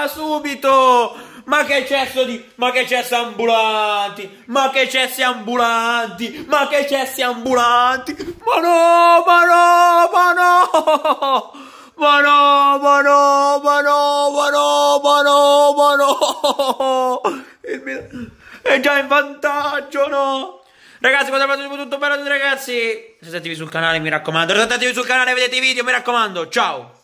subito! Ma che cesso di... Ma che cessi ambulanti! Ma che cessi ambulanti! Ma che cessi ambulanti! Ma no! Ma no! Ma no! Ma no! Ma no! Ma no! Ma no! Ma no! Ma no! Il Milan è già in vantaggio, no? Ragazzi, quando avete tutto bello, ragazzi. Se siete attivi sul canale, mi raccomando. Se siete attivi sul canale, vedete i video, mi raccomando. Ciao!